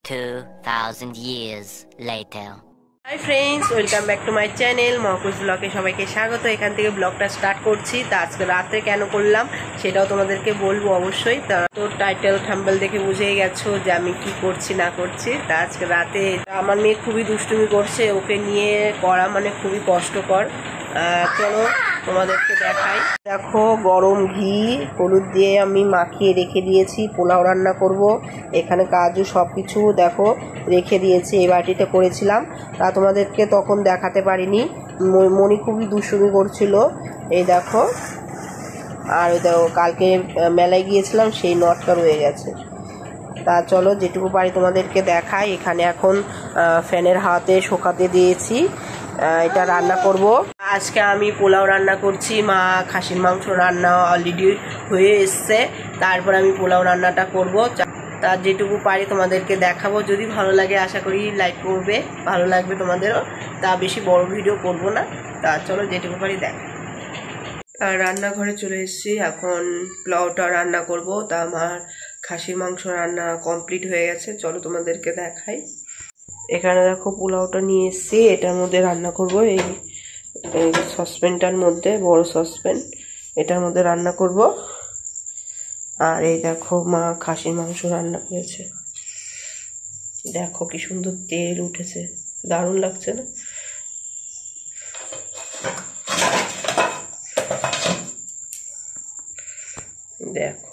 2,000 years later. Hi friends, welcome back to my channel মহকুজ ব্লগে সবাইকে স্বাগত। এখান থেকে ব্লগটা স্টার্ট করছি। তা আজকে রাত্রে কেন করলাম সেটাও তোমাদেরকে বলবো অবশ্যই। তা তো টাইটেল থাম্বনেল দেখে বুঝেই গেছো যে আমি কি করছি না করছি। তা আজকে রাতে আমার মেয়ে খুবই দুষ্টুমি করছে, ওকে নিয়ে করা মানে খুবই কষ্টকর। চলো তোমাদেরকে দেখাই। দেখো গরম ঘি হলুদ দিয়ে আমি মাখিয়ে রেখে দিয়েছি, পোলাও রান্না করব। এখানে কাজু সব কিছু দেখো রেখে দিয়েছি, এই বাটিতে করেছিলাম। তা তোমাদেরকে তখন দেখাতে পারিনি, মনি খুবই দুষ্টুমি করছিল। এই দেখো, আর ওই দেখো কালকে মেলায় গিয়েছিলাম সেই নটটা রয়ে গেছে। তা চলো যেটুকু পারি তোমাদেরকে দেখাই। এখানে এখন ফ্যানের হাওয়াতে শুকাতে দিয়েছি, এটা রান্না করব। আজকে আমি পোলাও রান্না করছি, মা খাসির মাংস রান্না অলরেডি হয়ে এসছে, তারপর আমি পোলাও রান্নাটা করব। তা যেটুকু পারি তোমাদেরকে দেখাবো, যদি ভালো লাগে আশা করি লাইক করবে, ভালো লাগবে তোমাদেরও। তা বেশি বড় ভিডিও করব না, তা চলো যেটুকু পারি দেখ। রান্নাঘরে চলে এসেছি, এখন পোলাওটা রান্না করব। তা আমার খাসির মাংস রান্না কমপ্লিট হয়ে গেছে, চলো তোমাদেরকে দেখাই। এখানে দেখো পোলাওটা নিয়ে এসেছি, এটার মধ্যে রান্না করব। এই সসপ্যানটার মধ্যে, বড় সসপ্যান, এটার মধ্যে রান্না করব। আর এই দেখো মা খাসির মাংস রান্না করেছে, দেখো কি সুন্দর তেল উঠেছে, দারুণ লাগছে না? দেখো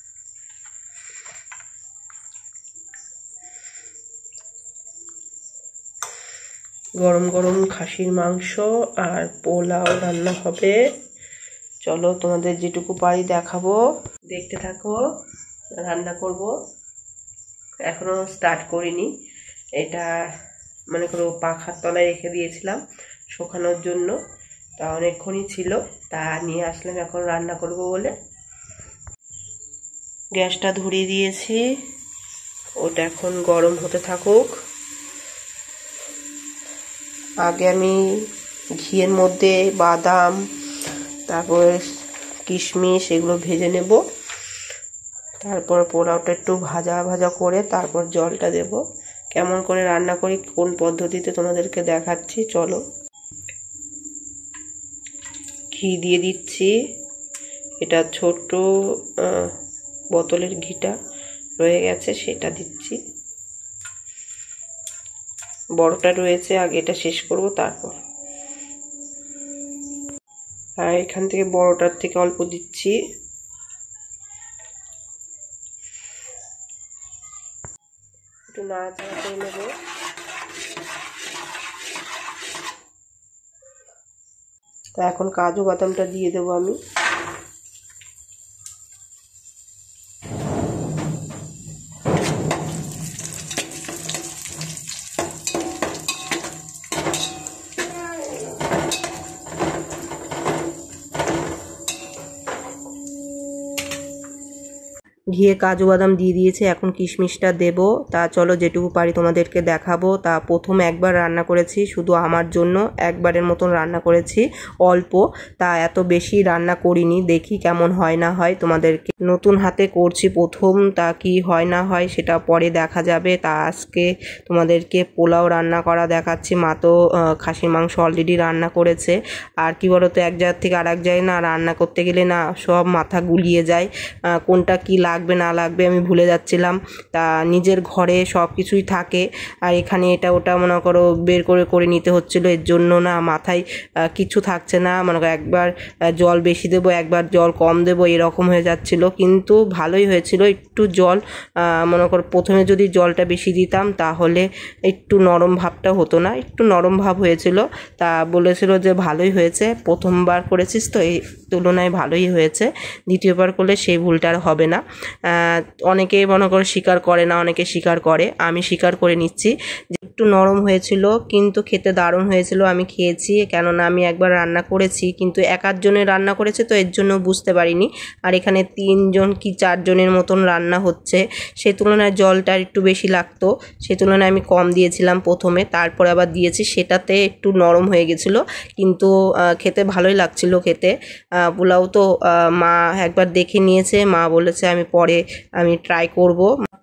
গরম গরম খাসির মাংস আর পোলাও রান্না হবে। চলো তোমাদের যেটুকু পারি দেখাবো, দেখতে থাকো। রান্না করব, এখনো স্টার্ট করিনি। এটা মনে করো পাখার তলায় রেখে দিয়েছিলাম শুকানোর জন্য, তা অনেকক্ষণই ছিল, তা নিয়ে আসলাম এখন রান্না করব বলে। গ্যাসটা ধরিয়ে দিয়েছি, ওটা এখন গরম হতে থাকুক। আগে আমি ঘিয়ের মধ্যে বাদাম, তারপরে কিশমিশ এগুলো ভেজে নেব, তারপর পোলাওটা একটু ভাজা ভাজা করে তারপর জলটা দেব। কেমন করে রান্না করি, কোন পদ্ধতিতে তোমাদেরকে দেখাচ্ছি, চলো। ঘি দিয়ে দিচ্ছি, এটা ছোট বোতলের ঘিটা রয়ে গেছে সেটা দিচ্ছি, বড়টা রয়েছে, আগে এটা শেষ করব তারপর। আর এখান থেকে বড়টার থেকে অল্প দিচ্ছি। একটু নাড়াচাড়া করে নেব। তা এখন কাজু বাদামটা দিয়ে দেবো আমি। ঘিয়ে কাজু বাদাম দিয়ে দিয়েছে, এখন কিশমিশটা দেব। তা চলো যেটুকু পারি তোমাদেরকে দেখাবো। তা প্রথম একবার রান্না করেছি শুধু আমার জন্য, একবারের মতন রান্না করেছি অল্প, তা এত বেশি রান্না করিনি, দেখি কেমন হয় না হয়। তোমাদেরকে নতুন হাতে করছি প্রথম, তা কি হয় না হয় সেটা পরে দেখা যাবে। তা আজকে তোমাদেরকে পোলাও রান্না করা দেখাচ্ছি। মা তো খাসির মাংস অলরেডি রান্না করেছে। আর কি বলতো, এক জায়গা থেকে আর এক জায়গায় না রান্না করতে গেলে না সব মাথা গুলিয়ে যায়, কোনটা কি লাগবে না লাগবে আমি ভুলে যাচ্ছিলাম। তা নিজের ঘরে সব কিছুই থাকে, আর এখানে এটা ওটা মনে করো বের করে করে নিতে হচ্ছিলো, এর জন্য না মাথায় কিছু থাকছে না। মনে করো একবার জল বেশি দেবো, একবার জল কম দেবো, এরকম হয়ে যাচ্ছিল। কিন্তু ভালোই হয়েছিল। একটু জল মনে করো প্রথমে যদি জলটা বেশি দিতাম তাহলে একটু নরম ভাবটা হতো না, একটু নরম ভাব হয়েছিল। তা বলেছিল যে ভালোই হয়েছে, প্রথমবার করেছিস তো এই তুলনায় ভালোই হয়েছে, দ্বিতীয়বার করলে সেই ভুলটা আর হবে না। অনেকে মনে করে স্বীকার করে না, অনেকে স্বীকার করে, আমি স্বীকার করে নিচ্ছি যে একটু নরম হয়েছিল, কিন্তু খেতে দারুণ হয়েছিল। আমি খেয়েছি, কেননা আমি একবার রান্না করেছি, কিন্তু একার জন্য রান্না করেছে তো এর জন্য বুঝতে পারিনি। আর এখানে 3 জন কি 4 জনের মতন রান্না হচ্ছে, সেই তুলনায় জলটা একটু বেশি লাগতো, সেই তুলনায় আমি কম দিয়েছিলাম প্রথমে, তারপরে আবার দিয়েছি, সেটাতে একটু নরম হয়ে গেছিলো, কিন্তু খেতে ভালোই লাগছিল খেতে। পোলাও তো মা একবার দেখে নিয়েছে, মা বলেছে আমি পরে ট্রাই করব।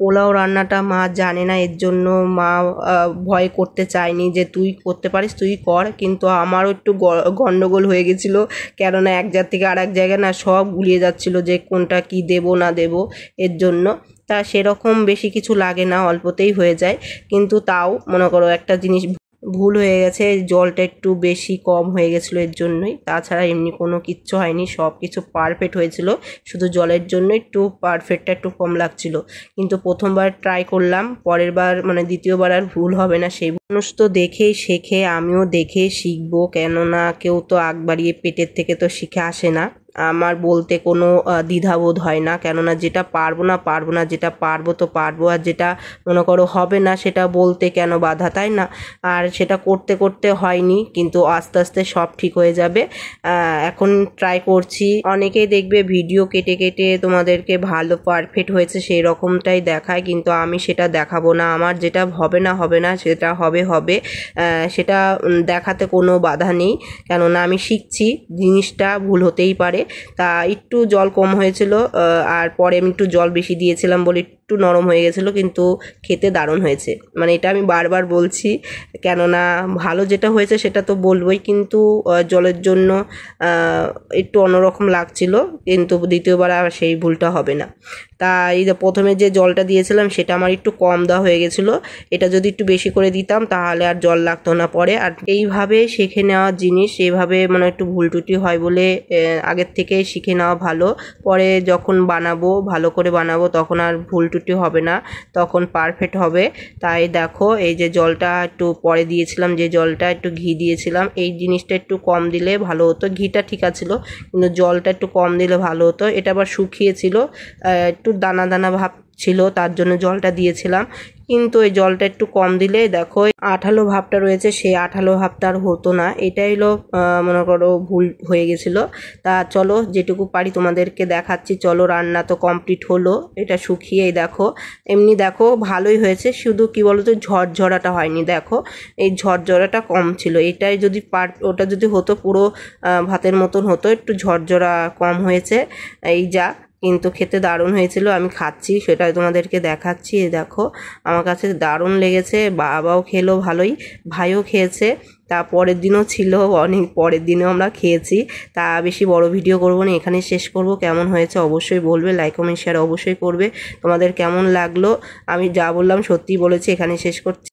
পোলাও রান্নাটা মা জানে না, এর জন্য মা ভয় করতে চায়নি যে তুই করতে পারিস তুই কর। কিন্তু আমারও একটু গন্ডগোল হয়ে গেছিলো, কেননা এক জায়গা থেকে আর এক জায়গায় না সব গুলিয়ে যাচ্ছিলো যে কোনটা কি দেব না দেব। এর জন্য তা সেরকম বেশি কিছু লাগে না, অল্পতেই হয়ে যায়। কিন্তু তাও মনে করো একটা জিনিস ভুল হয়ে গেছে, জলটা একটু বেশি কম হয়ে গেছিলো এর জন্যই। তাছাড়া এমনি কোনো কিচ্ছু হয়নি, সব কিছু পারফেক্ট হয়েছিল, শুধু জলের জন্য একটু পারফেক্টটা একটু কম লাগছিল। কিন্তু প্রথমবার ট্রাই করলাম, পরের বার মানে দ্বিতীয়বার আর ভুল হবে না। সেই মানুষ তো দেখেই শেখে, আমিও দেখে শিখবো, কেননা কেউ তো আগ বাড়িয়ে পেটের থেকে তো শিখে আসে না। আমার বলতে কোনো দ্বিধাবোধ হয় না, কেননা যেটা পারবো না, যেটা পারবো তো পারবো, আর যেটা মনে করো হবে না সেটা বলতে কেন বাধা, তাই না? আর সেটা করতে করতে হয়নি, কিন্তু আস্তে আস্তে সব ঠিক হয়ে যাবে। এখন ট্রাই করছি। অনেকেই দেখবে ভিডিও কেটে কেটে তোমাদেরকে ভালো পারফেক্ট হয়েছে সেই রকমটাই দেখায়, কিন্তু আমি সেটা দেখাবো না। আমার যেটা হবে না সেটা হবে, সেটা দেখাতে কোনো বাধা নেই, কেননা আমি শিখছি, জিনিসটা ভুল হতেই পারে। তা একটু জল কম হয়েছিল, আর পরে আমি একটু জল বেশি দিয়েছিলাম বলে একটু নরম হয়ে গেছিলো, কিন্তু খেতে দারুণ হয়েছে। মানে এটা আমি বারবার বলছি, কেননা ভালো যেটা হয়েছে সেটা তো বলবোই, কিন্তু জলের জন্য একটু অন্যরকম লাগছিল, কিন্তু দ্বিতীয়বার আর সেই ভুলটা হবে না। তাই প্রথমে যে জলটা দিয়েছিলাম সেটা আমার একটু কম দেওয়া হয়ে গেছিলো, এটা যদি একটু বেশি করে দিতাম তাহলে আর জল লাগতো না পরে। আর এইভাবে শিখে নেওয়া জিনিস, এইভাবে মানে একটু ভুল টুটি হয় বলে আগের থেকে শিখে নেওয়া ভালো। পরে যখন বানাবো, ভালো করে বানাবো, তখন আর ভুল টুটি হবে না, তখন পারফেক্ট হবে। তাই দেখো এই যে জলটা একটু পরে দিয়েছিলাম, যে জলটা একটু ঘি দিয়েছিলাম, এই জিনিসটা একটু কম দিলে ভালো হতো। ঘিটা ঠিক আছিল, কিন্তু জলটা একটু কম দিলে ভালো হতো। এটা আবার শুকিয়েছিল, একটু দানা দানা ভাব ছিল, তার জন্য জলটা দিয়েছিলাম। কিন্তু এই জলটা একটু কম দিলে দেখো আঠালো ভাবটা রয়েছে, সেই আঠালো ভাবটা আর হতো না। এটাই হলো মনে করো ভুল হয়ে গেছিলো। তা চলো যেটুকু পারি তোমাদেরকে দেখাচ্ছি। চলো, রান্না তো কমপ্লিট হলো, এটা শুকিয়েই দেখো, এমনি দেখো ভালোই হয়েছে, শুধু কি বলো তো ঝরঝরাটা হয়নি। দেখো এই ঝরঝরাটা কম ছিল, এটাই যদি ওটা যদি হতো পুরো ভাতের মতন হতো, একটু ঝরঝরা কম হয়েছে, এই যা। কিন্তু খেতে দারুণ হয়েছিল, আমি খাচ্ছি সেটাই তোমাদেরকে দেখাচ্ছি। দেখো আমার কাছে দারুণ লেগেছে, বাবাও খেলো ভালোই, ভাইও খেয়েছে। তা পরের দিনও ছিল, অনেক পরের দিনেও আমরা খেয়েছি। তা বেশি বড় ভিডিও করবো না, এখানে শেষ করব। কেমন হয়েছে অবশ্যই বলবে, লাইক কমেন্ট শেয়ার অবশ্যই করবে। তোমাদের কেমন লাগলো, আমি যা বললাম সত্যিই বলেছি, এখানে শেষ করছি।